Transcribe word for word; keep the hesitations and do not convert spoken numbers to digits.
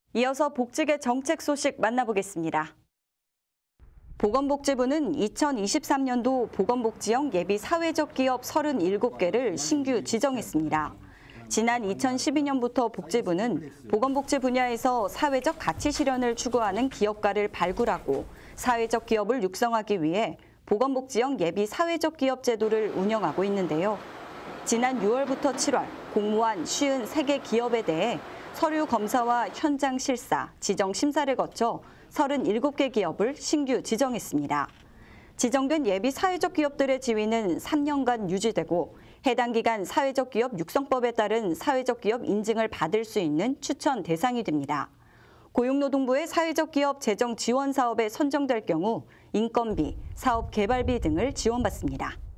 이어서 복지계 정책 소식 만나보겠습니다. 보건복지부는 이천이십삼 년도 보건복지형 예비 사회적 기업 서른일곱 개를 신규 지정했습니다. 지난 이천십이 년부터 복지부는 보건복지 분야에서 사회적 가치 실현을 추구하는 기업가를 발굴하고 사회적 기업을 육성하기 위해 보건복지형 예비 사회적 기업 제도를 운영하고 있는데요. 지난 유월부터 칠월 공모한 오십삼 개 기업에 대해 서류 검사와 현장 실사, 지정 심사를 거쳐 서른일곱 개 기업을 신규 지정했습니다. 지정된 예비 사회적 기업들의 지위는 삼 년간 유지되고 해당 기간 사회적 기업 육성법에 따른 사회적 기업 인증을 받을 수 있는 추천 대상이 됩니다. 고용노동부의 사회적 기업 재정 지원 사업에 선정될 경우 인건비, 사업 개발비 등을 지원받습니다.